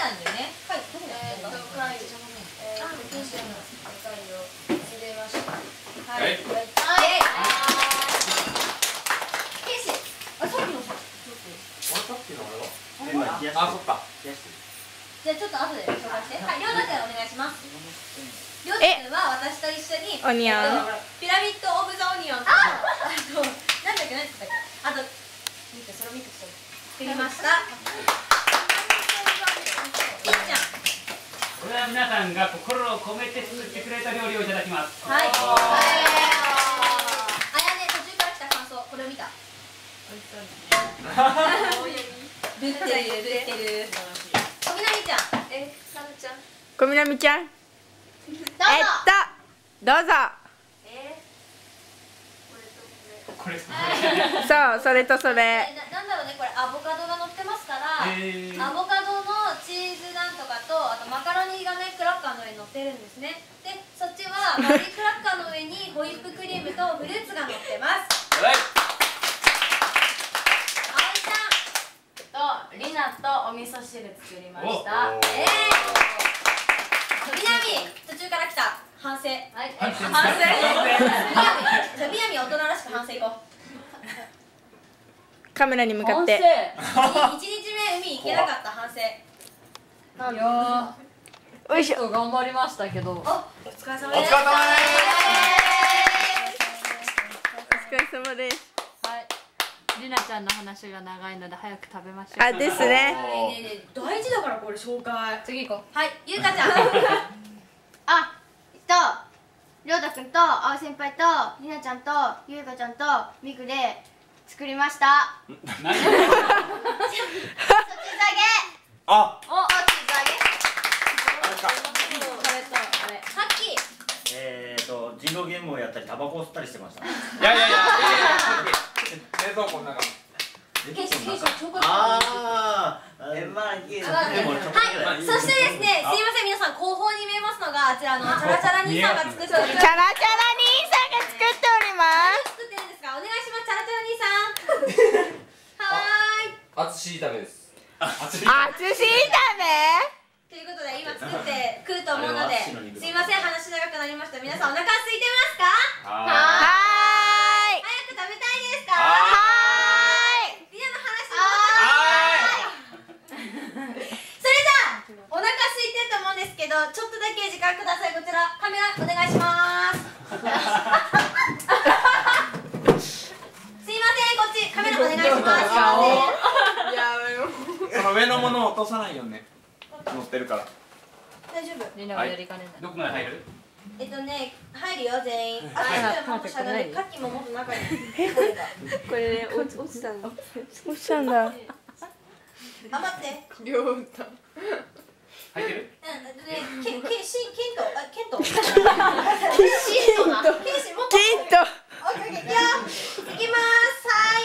たんだよね。はい、どこだっけ？ 会議を入れました。 はい。はい。ケイシ、あ、さっきのさ、 さっきのあれは？ あ、そっか。 じゃあちょっと後で紹介して。はい、りょうたくんお願いします。りょうたくんは私と一緒にオニオンピラミッドオブザオニオンとなんだっけ、なんつったっけ、あと見て、それを見て作りました。いっちゃん、 これは皆さんが心を込めて作ってくれた料理をいただきます。 はい。あやね、途中から来た感想、これを見た。出てる、出てる。小南ちゃん、 なるちゃん。 小南ちゃん。どうぞ。 これ。 そう、それとそれ。 なんだろうね、これアボカドが乗ってますから、アボカドのチーズなんとかと、あとマカロニがね、クラッカーの上に乗ってるんですね。で、そっちはマリークラッカーの上にホイップクリームとフルーツが乗ってます。 はい。 りなとお味噌汁作りました。 みなみ、途中から来た反省。はい。 反省。 みなみ、大人らしく反省いこう。 カメラに向かって。 1日目海行けなかった反省。 いやー、よいしょ。 頑張りましたけど。 お疲れ様です。 お疲れ様です。 お疲れ様です。 はい。りなちゃんの話が長いので早く食べましょう。 あ、ですね。 大事だからこれ紹介。 次行こう。 はい、ゆうかちゃん。 りょうたくんとあお先輩とりなちゃんとゆうかちゃんとみくで作りました。 何？ そっち下げ。 あ。 お、そっち下げ。 はっき。 人狼ゲームをやったりタバコを吸ったりしてました。 いや。冷蔵庫の中。 ああ、 はい、そしてですね、すいません、皆さん後方に見えますのがあちらのチャラチャラ兄さんが作っております。 チャラチャラ兄さんが作っております。 作ってるんですか？お願いします、チャラチャラ兄さん。はーい。 あつし炒めです。 あつし炒め。 ということで今作ってくると思うので、すいません、話長くなりました。皆さんお腹空いてますか？ はーい。 早く食べたいですか？みんなの話それじゃあお腹空いてると思うんですけど、ちょっとだけ時間ください。こちらカメラお願いします。すいません、こっちカメラお願いします。 その上のものを落とさないよね。乗ってるから。 大丈夫。 りなはやりかねない。 どこまで入る？ 入るよ全員。あともっとしゃがんで、カッキももっと中に。 これね、落ちたんだ。落ちたんだ。 あ、待って。 りょうた。 入ってる？ ケント。ケント。 ケント。 オッケー、いくよ。いきます。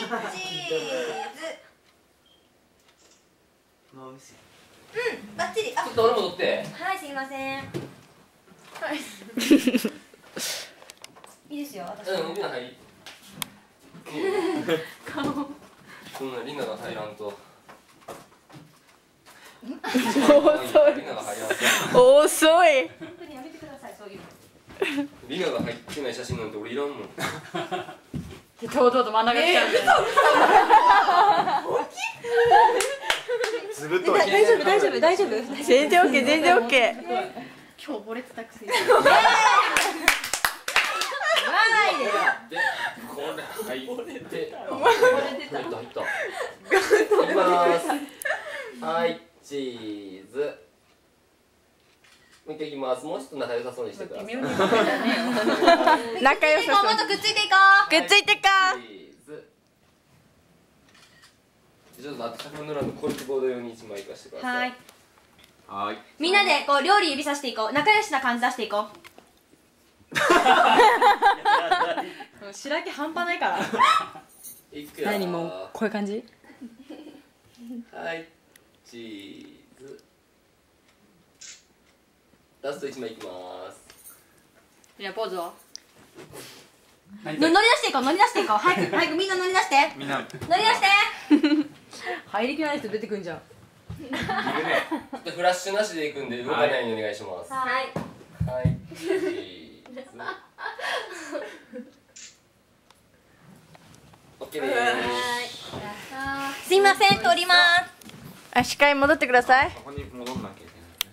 はい、チーズ。バッチリ。 ちょっと俺も取って。 はい、すいません。いいですよ、私。 うん、りな入り。そんなりなが入らんと。 遅い。 本当にやめてください、そういうの。 りなが入ってない写真なんて俺いらんもん。 堂々と真ん中来ちゃうんで。 大丈夫。全然オッケー、全然オッケー。 今日溺れてたくせに。 で、これ入って。入った。いきます。はい、チーズ。もう一回いきます。もうちょっと仲良さそうにしてください。 仲良さそう。 もっとくっついていこう。 くっついてか。 ちょっとあと100分のランドコルクボード用に1枚いかしてください。 はい。 みんなでこう料理指さしていこう。仲良しな感じ出していこう。 白木半端ないから。 いくよ。 何もうこういう感じ？ はい、チーズ。ラスト1枚いきます。 いや、ポーズは乗り出していこう。早くみんな乗り出して。 みんな。 乗り出して。 入りきらない人出てくんじゃん。 ちょっととフラッシュなしでいくんで動かないようにお願いします。 はい。 はい。チーズ。オッケーです。 すいません、通ります。 あ、視界戻ってください。 ここに戻んなきゃいけない。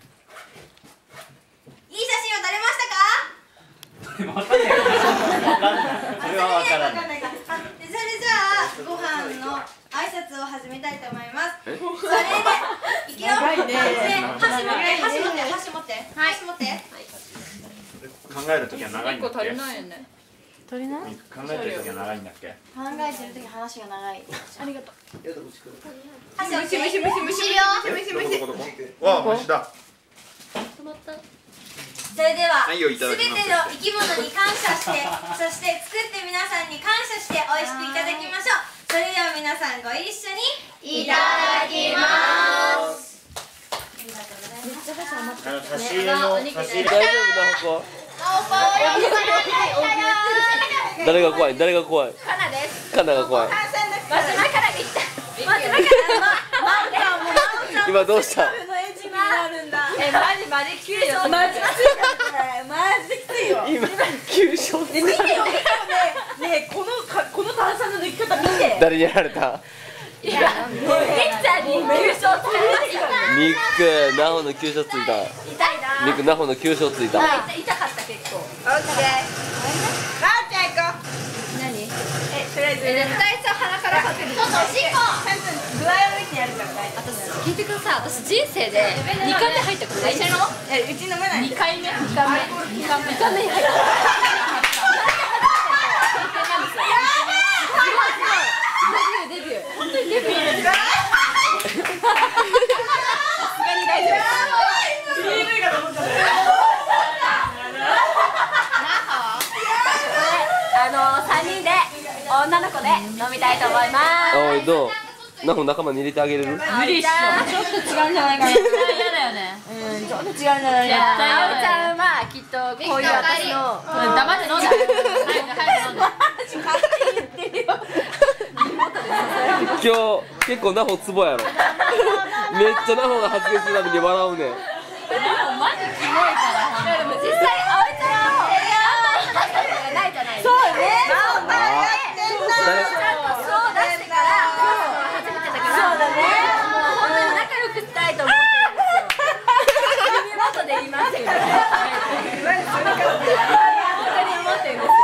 いい写真は撮れましたか？ でもわかんないよ。 それはわからない。 それじゃあご飯の挨拶を始めたいと思います。それでいくよ。箸持って考えるときは長いんだっけ？ 足りないよね。 足りない？ 考えてるときは長いんだっけ？ 考えてる時話が長い。 ありがとう。 箸をして虫よ。 どこ？わあ、虫だ。 それでははいよいただすべてきますの生き物に感謝してそして作って皆さんに感謝して美味しくいただきましょう。それでは皆さんご一緒にいただきます。 差し入れの差し入れ。 大丈夫な誰が怖い？誰が怖い？カナが怖い。今どうした？ マジ急所。マジできついよ。 今急所。 ね、見てよ、ねえ、この炭酸の抜き方見て。 誰にやられた？ ミクちゃんに急所ついミック、ナホの急所ついた。ミック、ナホの急所ついた。 痛かった結構。オッケー。ラーちゃん行こう。何？とりあえず絶対さ鼻からかける。ちょっとおしっこ。ちゃんと具合を見てやるから。 聞いてください。私人生で2回目入ったことない。 うち飲めない。 2回目に入った。デビュー。本当にデビュー。3人で女の子で飲みたいと思います。 おい、どう？ナホ仲間に入れてあげれる？ 無理っしょ。ちょっと違うんじゃないかな。 絶対嫌だよね。 ちょっと違うんじゃないかな。 あおちゃんはきっとこういう私の黙って飲んだ。 今日結構ナホツボやろ。めっちゃナホが発言するたびに笑うねん。 マジキモいから。でも実際あおちゃんをあんまり話したことがないじゃない。そうね。ちゃんとそう出してから初めてだから。そうだね。もう本当に仲良くしたいと思ってるんですよ。耳元で言いますけど。本当に思ってるんですよ。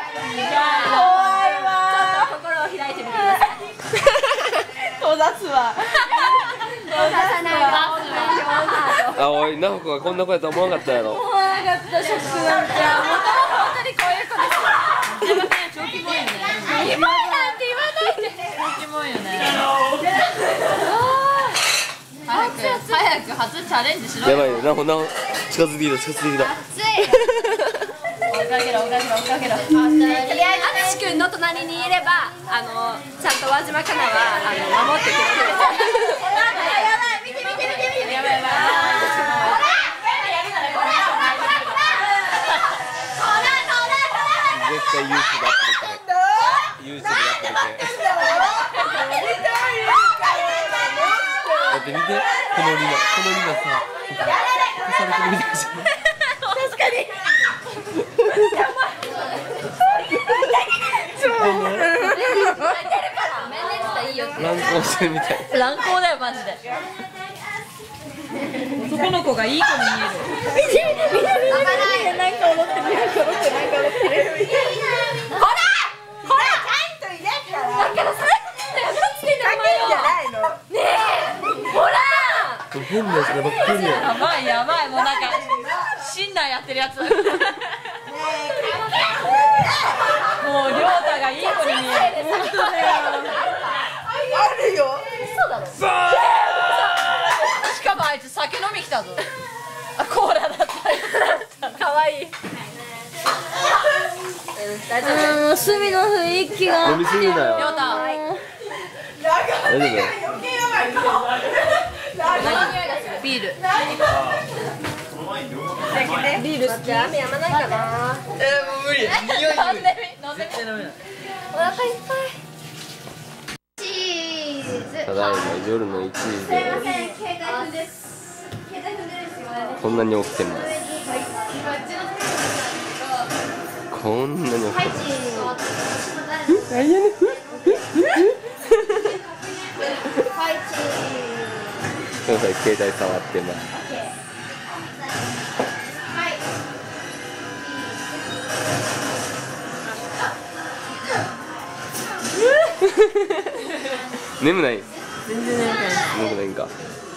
あ、おい、ナホがこんな子やと思わなかったやろ。 思わなかった、ショックなんちゃう。 本当にこういう子ですよ。超キモいよね。キモいなんて言わないで。超キモいよね。早く初チャレンジしろよ。 やばいよ、ナホ近づいてきた、近づいてきた。 追いかけろ。とりあえず淳君の隣にいればちゃんと輪島かなは守ってくれる。やばい。 絶対ユーチューブアップできる。ユーチューブアップできる。だって見て、このリナさ、消されてるみたいじゃん。 確かに。 乱行してるみたい。 乱行だよマジで。 男の子がいい子に見える。なんか踊ってる。ほらちゃんといなきゃ。だからさっきのやつけんじゃないの。ねえ、ほら。 変なやつがばっかりや。 やばいもうなんかシンナーやってるやつ。もう亮太がいい子に見える。本当だよ。 あるよ。 嘘だろ。しかもあいつ酒飲み来たぞ。あ、コーラだった。可愛い。大丈夫。 隅の雰囲気が。 飲みすぎるなよ。 亮太。 大丈夫？ ビール。 ビール好き？雨やまないかな。 もう無理。匂い。 飲んでみ。 お腹いっぱい。 チーズ。 ただいま夜の1時で。 すいません、警戒です。 こんなに起きてます。こんなに起きてます。何やねん。携帯触ってます。眠ない。全然眠くないんか。